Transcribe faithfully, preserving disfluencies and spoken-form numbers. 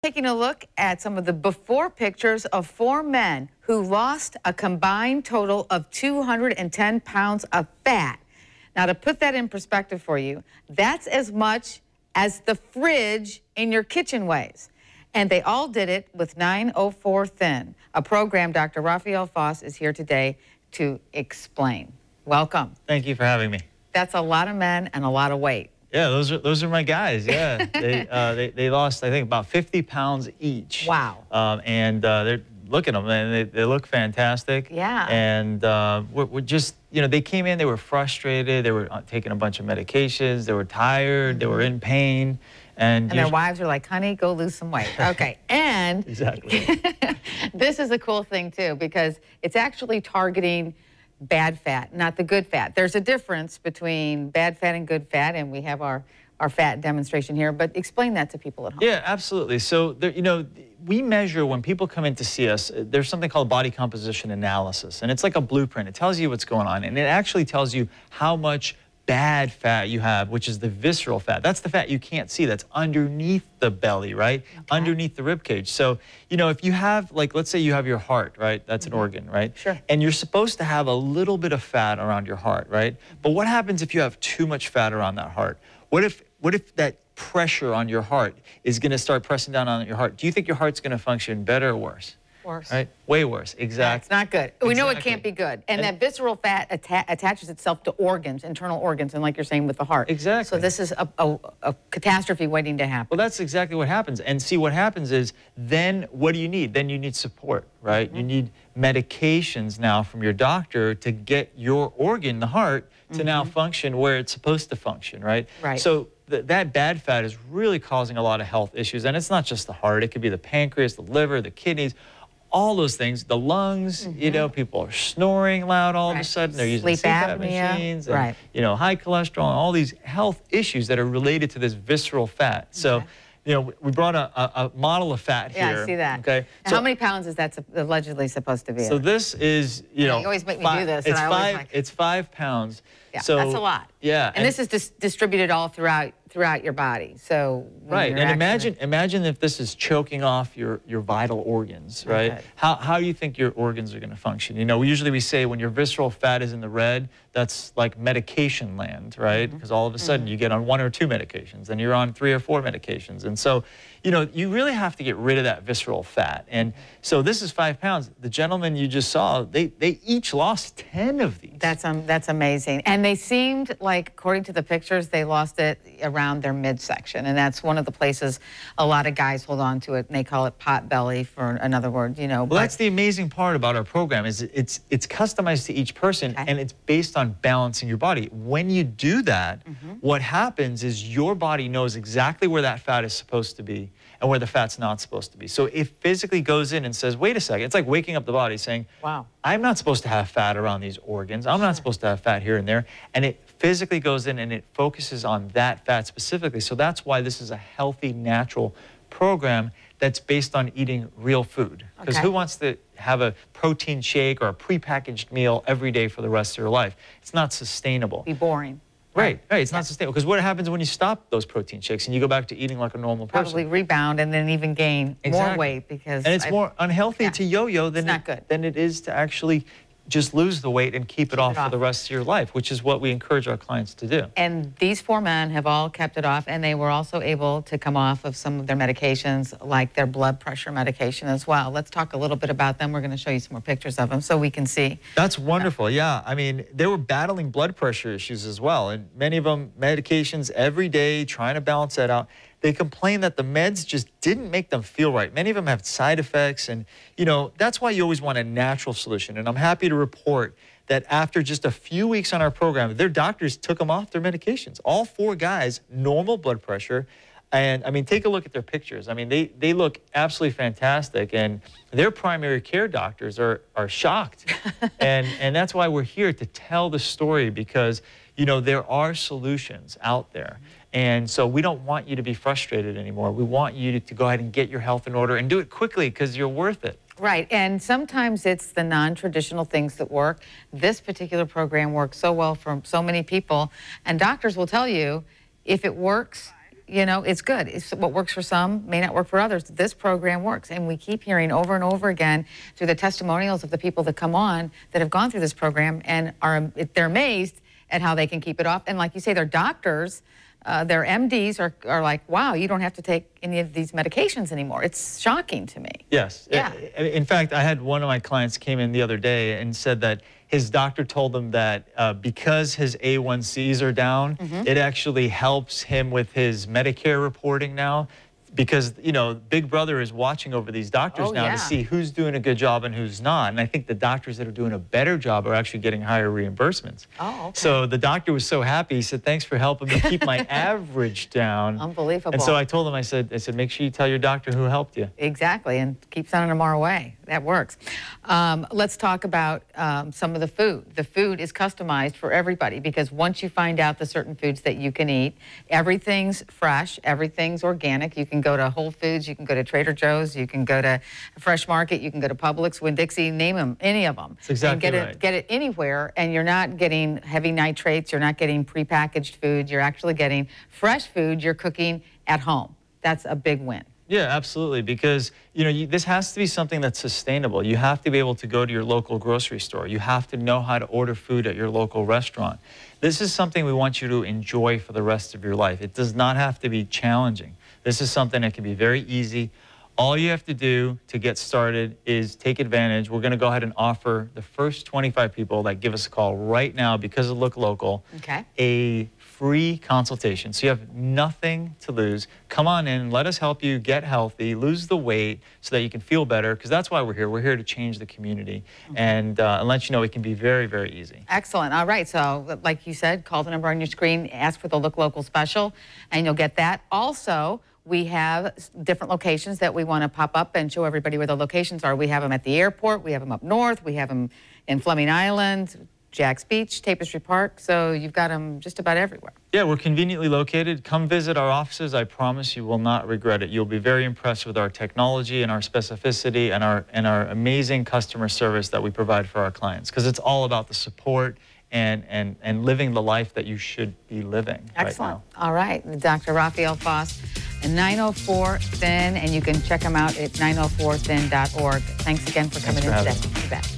taking a look at some of the before pictures of four men who lost a combined total of two hundred ten pounds of fat. Now, to put that in perspective for you, that's as much as the fridge in your kitchen weighs. And they all did it with nine oh four Thin, a program Doctor Raphael Foss is here today to explain. Welcome. Thank you for having me. That's a lot of men and a lot of weight. Yeah, those are those are my guys. Yeah, they, uh, they they lost I think about fifty pounds each. Wow. Um, and uh, they're look at them, and they, they look fantastic. Yeah. And uh, we're, we're just you know they came in, they were frustrated, they were taking a bunch of medications, they were tired, mm-hmm. they were in pain, and, and their wives are like, "Honey, go lose some weight." Okay, and exactly. This is a cool thing too, because it's actually targeting bad fat, not the good fat. There's a difference between bad fat and good fat, and we have our, our fat demonstration here, but explain that to people at home. Yeah, absolutely. So, there, you know, we measure when people come in to see us, there's something called body composition analysis, and it's like a blueprint. It tells you what's going on, and it actually tells you how much bad fat you have, which is the visceral fat. That's the fat you can't see. That's underneath the belly, right? Okay. Underneath the rib cage. So, you know, if you have, like, let's say you have your heart, right? That's mm-hmm. an organ, right? Sure. And you're supposed to have a little bit of fat around your heart, right? But what happens if you have too much fat around that heart? What if, what if that pressure on your heart is going to start pressing down on your heart? Do you think your heart's going to function better or worse? Worse. Right? Way worse. Exactly. It's not good. We exactly. know it can't be good. And, and that visceral fat atta attaches itself to organs, internal organs, and like you're saying with the heart. Exactly. So this is a, a, a catastrophe waiting to happen. Well, that's exactly what happens. And see, what happens is then what do you need? Then you need support, right? Mm-hmm. You need medications now from your doctor to get your organ, the heart, to mm-hmm. now function where it's supposed to function, right? Right. So th that bad fat is really causing a lot of health issues. And it's not just the heart. It could be the pancreas, the liver, the kidneys, all those things, the lungs, mm-hmm. you know, people are snoring loud all right. of a sudden. They're using Sleep C PAP apnea. machines, and, right. you know, high cholesterol, and all these health issues that are related to this visceral fat. So, okay. you know, we brought a, a, a model of fat yeah, here. Yeah, I see that. Okay. So, how many pounds is that allegedly supposed to be? So this is, you yeah, know, you always make me five, do this. It's and I five. like, it's five pounds. Yeah, so, that's a lot. Yeah. And, and this is dis distributed all throughout throughout your body. So right. And imagine imagine if this is choking off your your vital organs, right? Okay. How how do you think your organs are going to function? You know, usually we say when your visceral fat is in the red, that's like medication land, right? Because mm-hmm. all of a sudden mm-hmm. you get on one or two medications, and you're on three or four medications, and so you know you really have to get rid of that visceral fat. And so this is five pounds. The gentleman you just saw, they they each lost ten of these. That's um that's amazing. And they seemed like, according to the pictures, they lost it around their midsection, and that's one of the places a lot of guys hold on to it, and they call it pot belly, for another word, you know. Well, but that's the amazing part about our program, is it's it's customized to each person, okay. and it's based on balancing your body. When you do that, mm-hmm. what happens is your body knows exactly where that fat is supposed to be and where the fat's not supposed to be. So it physically goes in and says, wait a second. It's like waking up the body saying, wow, I'm not supposed to have fat around these organs. I'm sure. not supposed to have fat here and there. And it physically goes in and it focuses on that fat specifically. So that's why this is a healthy, natural program that's based on eating real food. Because okay. who wants to have a protein shake or a prepackaged meal every day for the rest of your life? It's not sustainable. Be boring. Right, right. It's yeah. not sustainable. Because what happens when you stop those protein shakes and you go back to eating like a normal person? Probably rebound and then even gain exactly. more weight, because and it's I've, more unhealthy yeah. to yo-yo than, not it, good. than it is to actually just lose the weight and keep, keep it, off it off for the rest of your life, which is what we encourage our clients to do. And these four men have all kept it off, and they were also able to come off of some of their medications, like their blood pressure medication as well. Let's talk a little bit about them. We're going to show you some more pictures of them so we can see. That's wonderful, yeah. I mean, they were battling blood pressure issues as well, and many of them medications every day, trying to balance that out. They complained that the meds just didn't make them feel right. Many of them have side effects, and you know that's why you always want a natural solution. And I'm happy to report that after just a few weeks on our program, their doctors took them off their medications. All four guys, normal blood pressure. And I mean, take a look at their pictures. I mean, they, they look absolutely fantastic, and their primary care doctors are, are shocked. and, and that's why we're here to tell the story, because, you know, there are solutions out there. And so we don't want you to be frustrated anymore. We want you to, to go ahead and get your health in order and do it quickly, because you're worth it. Right, and sometimes it's the non-traditional things that work. This particular program works so well for so many people, and doctors will tell you, if it works, you know, it's good. It's what works for some may not work for others. This program works. And we keep hearing over and over again through the testimonials of the people that come on that have gone through this program and are they're amazed at how they can keep it off. And like you say, their doctors, uh, their M Ds are, are like, wow, you don't have to take any of these medications anymore. It's shocking to me. Yes. Yeah. In fact, I had one of my clients came in the other day and said that his doctor told him that uh, because his A one Cs are down, mm-hmm. it actually helps him with his Medicare reporting now. Because, you know, Big Brother is watching over these doctors oh, now yeah. to see who's doing a good job and who's not. And I think the doctors that are doing a better job are actually getting higher reimbursements. Oh, okay. So the doctor was so happy. He said, thanks for helping me keep my average down. Unbelievable. And so I told him, I said, I said, make sure you tell your doctor who helped you. Exactly, and keep sending them our way. That works. Um, let's talk about um, some of the food. The food is customized for everybody because once you find out the certain foods that you can eat, everything's fresh, everything's organic. You can go to Whole Foods, you can go to Trader Joe's, you can go to Fresh Market, you can go to Publix, Winn-Dixie, name them, any of them. That's exactly and get right. it, get it anywhere, and you're not getting heavy nitrates, you're not getting prepackaged food, you're actually getting fresh food you're cooking at home. That's a big win. Yeah, absolutely, because you know you, this has to be something that's sustainable. You have to be able to go to your local grocery store. You have to know how to order food at your local restaurant. This is something we want you to enjoy for the rest of your life. It does not have to be challenging. This is something that can be very easy. All you have to do to get started is take advantage. We're going to go ahead and offer the first twenty-five people that give us a call right now because of Look Local okay. a free consultation. So you have nothing to lose. Come on in, let us help you get healthy, lose the weight so that you can feel better, because that's why we're here. We're here to change the community okay. and, uh, and let you know it can be very, very easy. Excellent. All right. So like you said, call the number on your screen, ask for the Look Local special, and you'll get that. Also, we have different locations that we want to pop up and show everybody where the locations are. We have them at the airport. We have them up north. We have them in Fleming Island, Jack's Beach, Tapestry Park. So you've got them just about everywhere. Yeah, we're conveniently located. Come visit our offices. I promise you will not regret it. You'll be very impressed with our technology and our specificity and our, and our amazing customer service that we provide for our clients, because it's all about the support and, and, and living the life that you should be living. Excellent. Right now. All right. Doctor Raphael Foss, nine oh four Thin, and you can check him out at nine oh four thin dot org. Thanks again for coming Thanks for in today. Me. You bet.